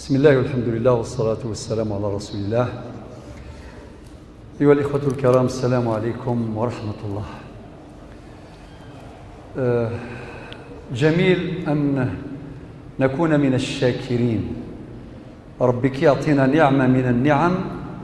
بسم الله والحمد لله والصلاة والسلام على رسول الله. أيها الإخوة الكرام، السلام عليكم ورحمة الله. جميل أن نكون من الشاكرين. ربك يعطينا نعمة من النعم،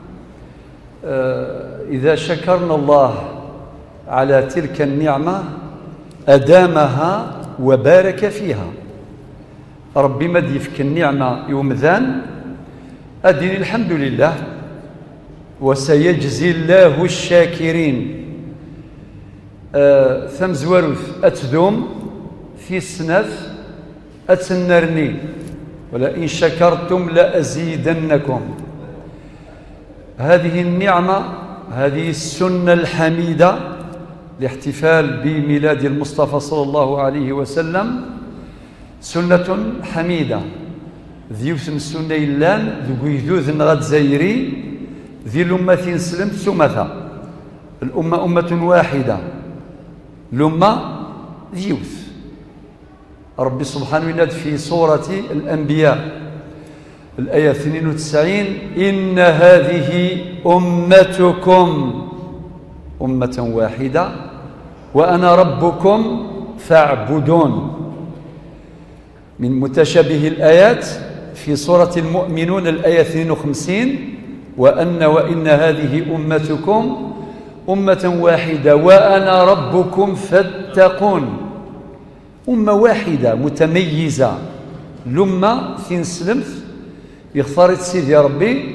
إذا شكرنا الله على تلك النعمة أدامها وبارك فيها. ربي ما يفك النعمة يومذان أدين الحمد لله، وسيجزي الله الشاكرين. ثم زواروث أتدوم في السناث أتنرني، ولئن شكرتم لأزيدنكم. هذه النعمة، هذه السنة الحميدة لاحتفال بميلاد المصطفى صلى الله عليه وسلم سنة حميدة. ذي وثن السنة إلان ذو يذوذ نغد زيري ذي الأمة سلم ثمثة. الأمة أمة واحدة، الأمة ذيوث. ربي سبحانه وتعالى في سورة الأنبياء الآية 92: إن هذه أمتكم أمة واحدة وأنا ربكم فاعبدون. من متشابه الآيات في سورة المؤمنون الآية 52: وإن هذه أمتكم أمة واحدة وأنا ربكم فاتقون. أمة واحدة متميزة، لما ثين سلمت يختار سيدي ربي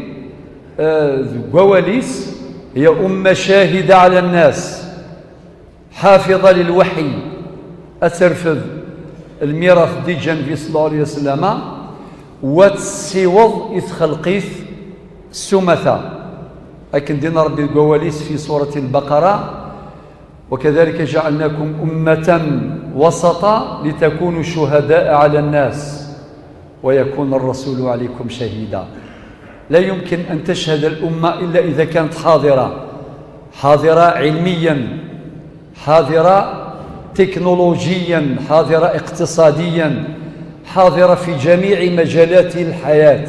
وواليس هي أمة شاهدة على الناس، حافظة للوحي، أترفض الميراث ديال النبي صلى الله عليه وسلم، وتسيوض إثخلقيث السمثة. لكن دين ربي القواليس في سورة البقرة: وكذلك جعلناكم أمة وسطا لتكونوا شهداء على الناس ويكون الرسول عليكم شهيدا. لا يمكن أن تشهد الأمة إلا إذا كانت حاضرة علميا، حاضرة تكنولوجيا، حاضرة اقتصاديا، حاضرة في جميع مجالات الحياة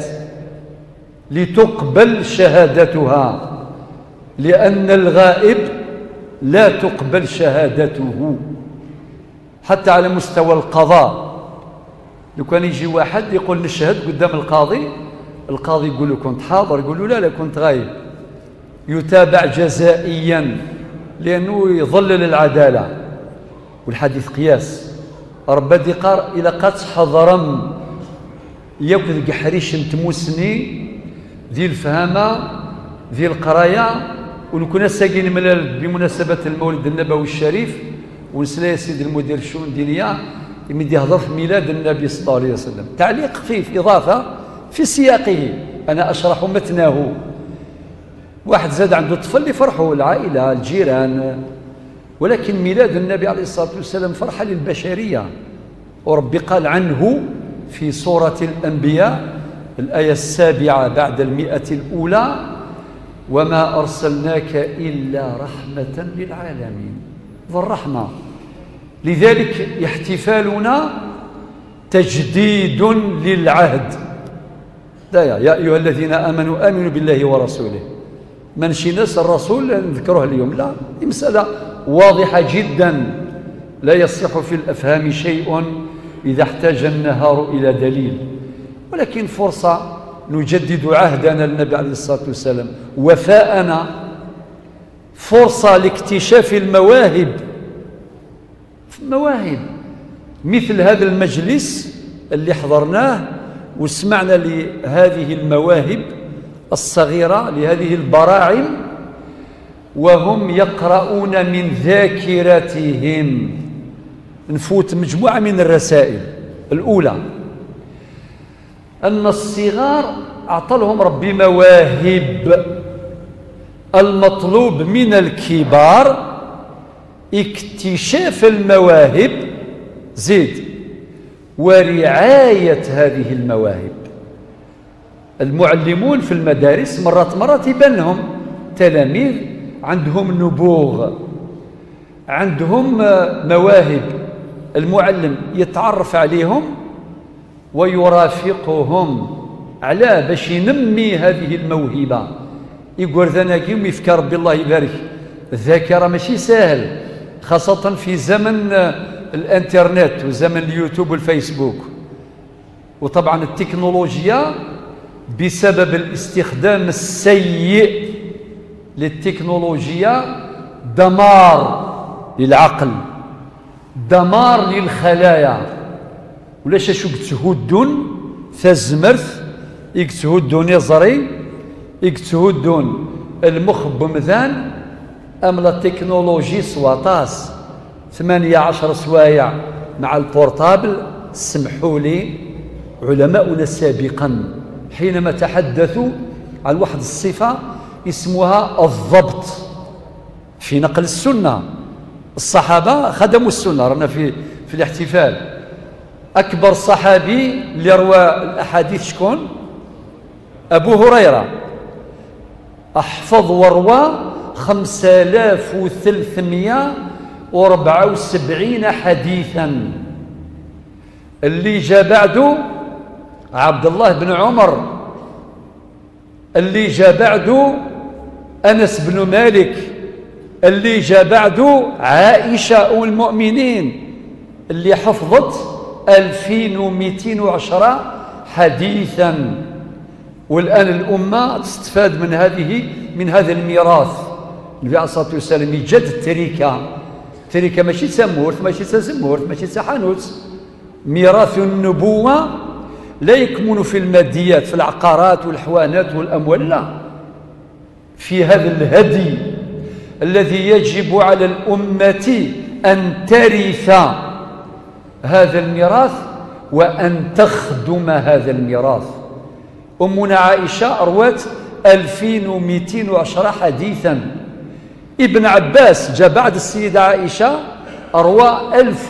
لتقبل شهادتها، لأن الغائب لا تقبل شهادته. حتى على مستوى القضاء، لو كان يجي واحد يقول نشهد قدام القاضي يقول له كنت حاضر، يقول له لا كنت غايب. يتابع جزائيا لأنه يظلل العدالة. والحديث قياس ربدي قار إلى قد حضرم ياكل قحريش تموسني ذي الفهامة ذي القراية. ونكون ساقين ملال بمناسبة المولد النبوي الشريف، ونسلا سيد المدير الشؤون الدينية يمد يهضر في ميلاد النبي صلى الله عليه وسلم. تعليق خفيف إضافة في سياقه، أنا أشرح متناه. واحد زاد عنده طفل يفرحوا العائلة الجيران، ولكن ميلاد النبي عليه الصلاة والسلام فرحة للبشرية. وربي قال عنه في سورة الأنبياء الآية 7 بعد 100 الأولى: وما أرسلناك إلا رحمة للعالمين. ذو الرحمة. لذلك احتفالنا تجديد للعهد. يا أيها الذين آمنوا بالله ورسوله. ما نشيناش الرسول نذكره اليوم، لا، دي مسألة واضحة جدا، لا يصح في الأفهام شيء إذا احتاج النهار إلى دليل. ولكن فرصة نجدد عهدنا للنبي عليه الصلاة والسلام، وفاءنا، فرصة لاكتشاف المواهب. مثل هذا المجلس اللي حضرناه وسمعنا لهذه المواهب الصغيرة، لهذه البراعم، وهم يقرؤون من ذاكرتهم. نفوت مجموعة من الرسائل. الأولى أن الصغار أعطلهم ربي مواهب. المطلوب من الكبار اكتشاف المواهب زيد ورعاية هذه المواهب. المعلمون في المدارس مرات يبان لهم تلاميذ عندهم نبوغ، عندهم مواهب. المعلم يتعرف عليهم ويرافقهم علاه باش ينمي هذه الموهبة. يقول ذناكي ويفكر ربي الله يبارك الذاكرة ماشي سهل، خاصة في زمن الانترنت وزمن اليوتيوب والفيسبوك. وطبعا التكنولوجيا بسبب الاستخدام السيء للتكنولوجيا دمار للعقل، دمار للخلايا. ولاش شو تهدون ثزمرث يكتهدون يزري يكتهدون المخ بمذان أملا التكنولوجي سواطاس 18 سوايع مع البورتابل. سمحوا لي علماؤنا سابقا حينما تحدثوا عن واحد الصفة اسمها الضبط في نقل السنة. الصحابة خدموا السنة، رانا في الاحتفال. أكبر صحابي اللي روى الأحاديث شكون؟ أبو هريرة، أحفظ وروى 5374 حديثا. اللي جاء بعده عبد الله بن عمر، اللي جاء بعده أنس بن مالك، اللي جاء بعده عائشة أم المؤمنين اللي حفظت 2210 حديثا. والآن الأمة تستفاد من هذا الميراث. النبي عليه الصلاة والسلام يجد التركة ماشي تسمورث، ماشي تزمورث، ماشي تحانوت. ميراث النبوة لا يكمن في الماديات، في العقارات والحوانات والأموال، لا، في هذا الهدي الذي يجب على الأمة أن ترث هذا الميراث وأن تخدم هذا الميراث. أمنا عائشة روت 2210 حديثا. ابن عباس جاء بعد السيدة عائشة روى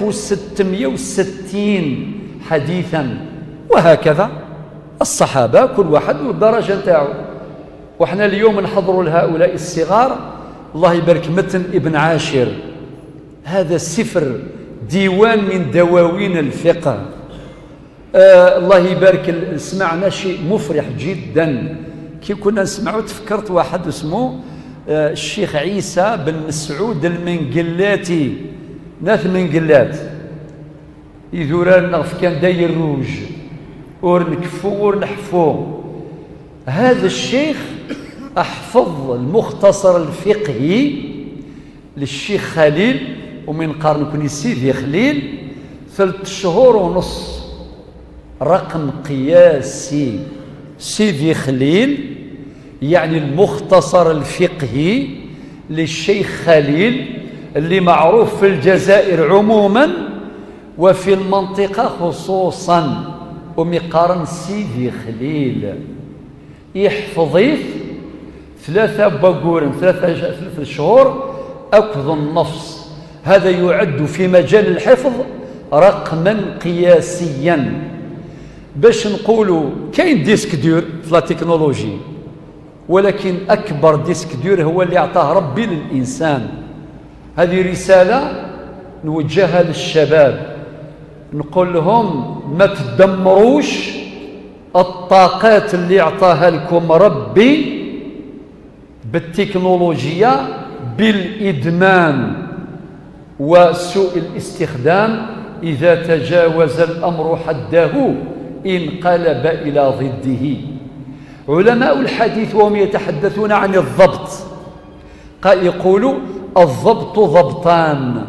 1660 حديثا. وهكذا الصحابة كل واحد والدرجة نتاعو. وإحنا اليوم نحضروا لهؤلاء الصغار الله يبارك متن ابن عاشر، هذا سفر ديوان من دواوين الفقه. الله يبارك، سمعنا شيء مفرح جدا. كي كنا نسمعه تفكرت واحد اسمه الشيخ عيسى بن مسعود المنقلاتي، ناس منقلات يذوران كان داير روج ورنكفو ورنحفو. هذا الشيخ أحفظ المختصر الفقهي للشيخ خليل، ومن قرن كوني سيدي خليل 3 شهور ونص، رقم قياسي. سيدي خليل يعني المختصر الفقهي للشيخ خليل اللي معروف في الجزائر عموما وفي المنطقة خصوصا. ومقارن سيدي خليل يحفظيه 3 بقور 3 شهور أكذ النفس. هذا يعد في مجال الحفظ رقما قياسيا. باش نقولوا كاين ديسك دور في لا تكنولوجي، ولكن أكبر ديسك دور هو اللي أعطاه ربي للإنسان. هذه رسالة نوجهها للشباب، نقول لهم ما تدمروش الطاقات اللي أعطاها لكم ربي بالتكنولوجيا بالإدمان وسوء الاستخدام. إذا تجاوز الأمر حده انقلب إلى ضده. علماء الحديث وهم يتحدثون عن الضبط يقولوا الضبط ضبطان: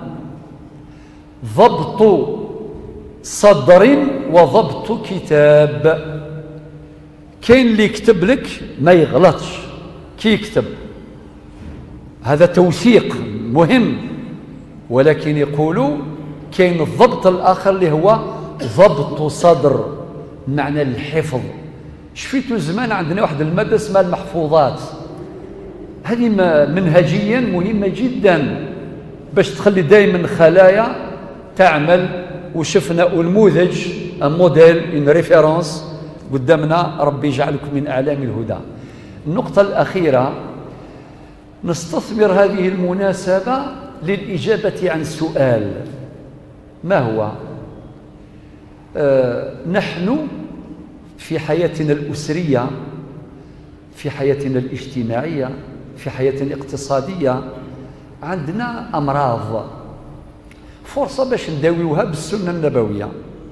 ضبط صدر وضبط كتاب. كاين اللي يكتب لك ما يغلطش كي يكتب، هذا توثيق مهم، ولكن يقولوا كاين الضبط الآخر اللي هو ضبط صدر، معنى الحفظ. شفيتوا زمان عندنا واحد المادة اسمها المحفوظات، هذه منهجيا مهمة جدا باش تخلي دائما خلايا تعمل. وشفنا نموذج موديل ان ريفيرونس قدامنا، ربي يجعلكم من اعلام الهدى. النقطة الأخيرة، نستثمر هذه المناسبة للإجابة عن سؤال: ما هو؟ نحن في حياتنا الأسرية، في حياتنا الاجتماعية، في حياتنا الاقتصادية عندنا أمراض فرصة باش نداويوها بالسنة النبوية.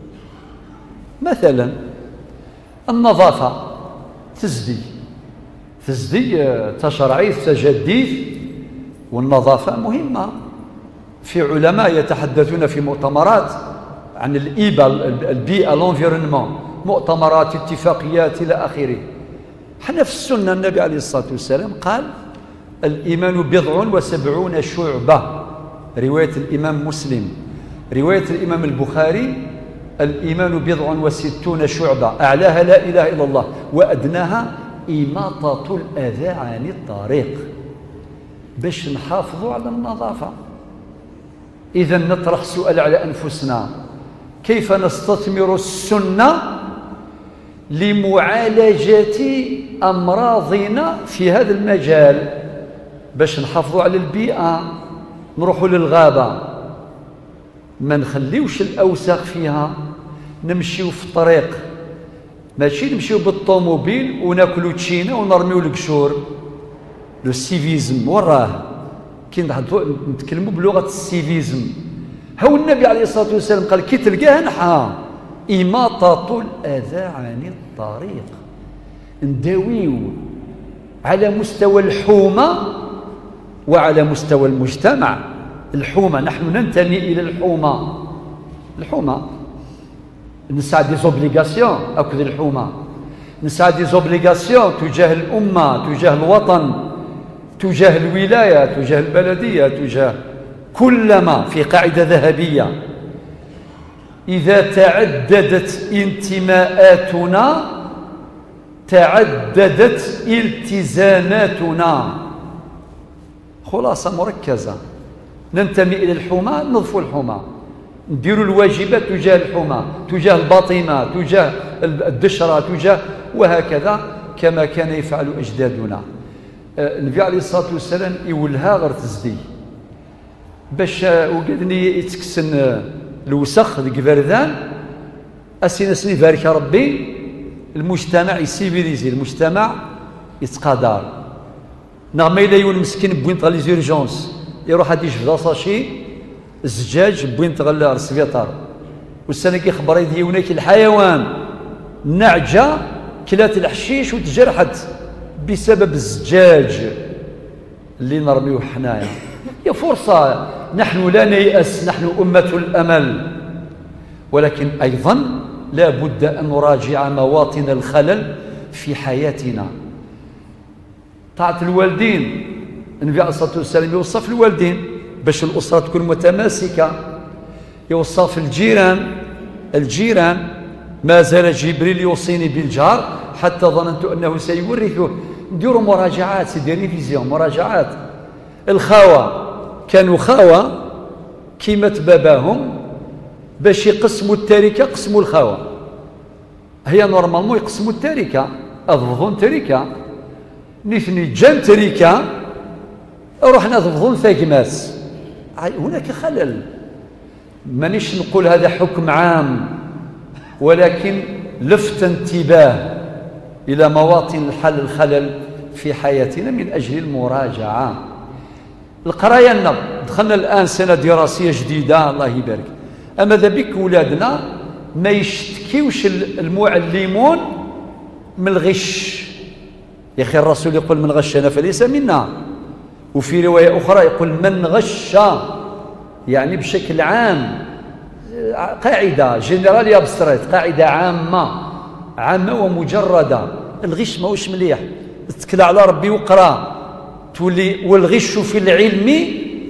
مثلا النظافة تزدي تشرعيث تجديث، والنظافة مهمة. في علماء يتحدثون في مؤتمرات عن البيئة الانفيرونمون، مؤتمرات اتفاقيات إلى آخره. حنا في السنة النبي عليه الصلاة والسلام قال الإيمان 70 شعبة، رواية الإمام مسلم. رواية الإمام البخاري الإيمان 60 شعبة، أعلاها لا إله إلا الله وأدناها إماطة الأذى عن الطريق، باش نحافظوا على النظافة. إذا نطرح سؤال على أنفسنا، كيف نستثمر السنة لمعالجة أمراضنا في هذا المجال باش نحافظوا على البيئة؟ نروحوا للغابة، ما نخليوش الأوساخ فيها، نمشيو في الطريق، ماشي نمشيو بالطوموبيل وناكلو تشينا ونرميو القشور. لو سيفيزم وراه كي نتكلموا بلغة السيفيزم. هو النبي عليه الصلاة والسلام قال كي تلقاه نحا إماطة الأذى عن الطريق، نداويو على مستوى الحومة وعلى مستوى المجتمع. الحومة، نحن ننتمي إلى الحومة نسعى دي زوبليغاسيون، أكد الحومة نسعى دي زوبليغاسيون تجاه الأمة، تجاه الوطن، تجاه الولاية، تجاه البلدية، تجاه كلما في قاعدة ذهبية: إذا تعددت انتماءاتنا تعددت التزاماتنا. خلاصة مركزة، ننتمي إلى الحومة، نضفوا الحومة، نديروا الواجبات تجاه الحومة، تجاه الباطمة، تجاه الدشرة، تجاه، وهكذا كما كان يفعل أجدادنا. النبي عليه الصلاة والسلام يولها غير تزدي باش وقدني يتكسن الوسخ ديك بردان اسينا سني بارك ربي المجتمع يسيفيليزي، المجتمع يتقادر. نعم إلا يون مسكين بوين تغلي زيرجونس يروح هادي يجبد صاشي الزجاج بوين تغلى السبيطار، والسنة كي خبر يديونك الحيوان نعجة كلات الحشيش وتجرحت بسبب الزجاج اللي نرميوه حنايا. هي فرصة، نحن لا نيأس، نحن أمة الأمل، ولكن أيضا لا بد أن نراجع مواطن الخلل في حياتنا. طاعة الوالدين، النبي عليه الصلاة والسلام يوصف الوالدين باش الأسرة تكون متماسكة، يوصف الجيران ما زال جبريل يوصيني بالجار حتى ظننت أنه سيورثه. نديروا مراجعات، سيدي ريفيزيون، مراجعات. الخاوة كانوا خاوة كيما باباهم باش يقسموا التركة، قسموا الخاوة. هي نورمالمون يقسموا التركة، أضفظون تركة، نثني جان تركة رحنا ضفظون ثاقماس. هناك خلل، مانيش نقول هذا حكم عام، ولكن لفت انتباه إلى مواطن الخلل في حياتنا من أجل المراجعة. القراية لنا دخلنا الآن سنة دراسية جديدة الله يبارك، أما ذا بك ولادنا ما يشتكيوش المعلمون من الغش. يا أخي الرسول يقول من غشنا فليس منا، وفي رواية أخرى يقول من غش، يعني بشكل عام، قاعدة جنرال ابستريت، قاعدة عامة ومجردة. الغش ماهوش مليح، اتكل على ربي وقرا تولي. والغش في العلم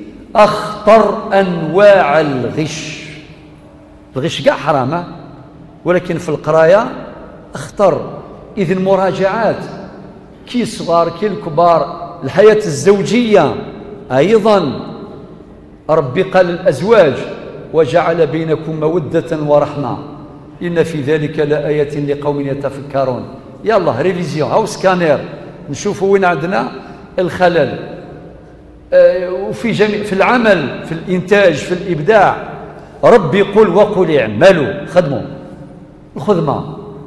أخطر أنواع الغش. الغش كاع حرام، ولكن في القراية أخطر. إذن مراجعات كي صغار كي الكبار. الحياة الزوجية أيضا ربي قال الأزواج وجعل بينكم مودة ورحمة إن في ذلك لآية لقوم يتفكرون. يلا ريفيزيون، هاو سكانير، نشوفوا وين عندنا الخلل. وفي جميع، في العمل، في الإنتاج، في الإبداع. ربي يقول وقل اعملوا، خدموا الخدمة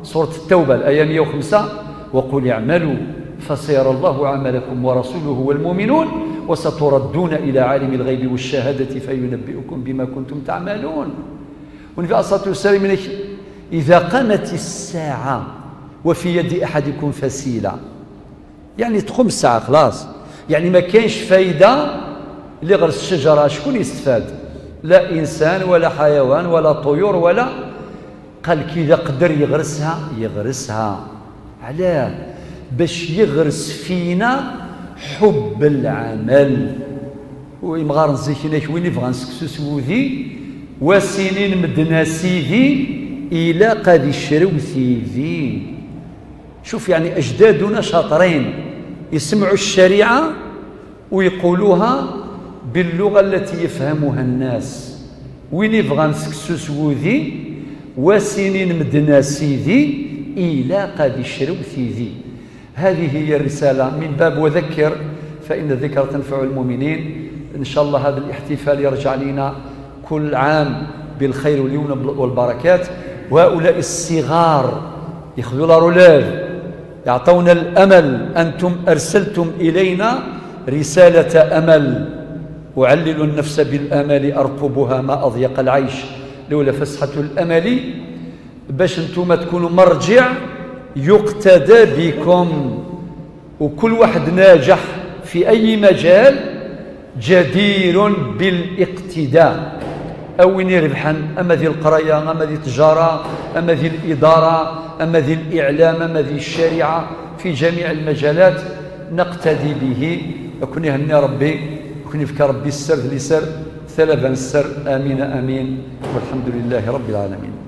سورة التوبة الآية 105 وقل اعملوا فسيرى الله عملكم ورسوله والمؤمنون وستردون إلى عالم الغيب والشهادة فينبئكم بما كنتم تعملون. والنبي عليه الصلاة والسلام إذا قامت الساعة وفي يد أحدكم فسيلة، يعني تقوم الساعة خلاص، يعني ما كاينش فايدة اللي غرس الشجرة شكون يستفاد؟ لا إنسان ولا حيوان ولا طيور ولا. قال كي إذا قدر يغرسها يغرسها. علاه؟ باش يغرس فينا حب العمل. ويمغار نزيكيناك وين يبغى نسكسو سوذي وسنين مدنا سيدي إلى قد الشرو سيدي. شوف يعني أجدادنا شاطرين يسمعوا الشريعة ويقولوها باللغة التي يفهمها الناس. وين يبغى نسكسو سوذي وسنين مدنا سيدي إلى قد الشرو سيدي. هذه هي الرسالة من باب وذكر فإن الذكر تنفع المؤمنين. إن شاء الله هذا الاحتفال يرجع لنا كل عام بالخير واليمن والبركات. وهؤلاء الصغار ياخذوا لا روليف يعطونا الأمل. أنتم أرسلتم إلينا رسالة أمل. أعلل النفس بالأمل أرقبها ما أضيق العيش لولا فسحة الأمل. باش أنتم تكونوا مرجع يقتدى بكم. وكل واحد ناجح في أي مجال جدير بالاقتداء. أو يربحن أما ذي القراية أما ذي التجارة أما ذي الإدارة أما ذي الإعلام أما ذي الشريعة في جميع المجالات نقتدي به. وكن يهني ربي وكن يفكر ربي السر لسر ثلبا السر. آمين آمين والحمد لله رب العالمين.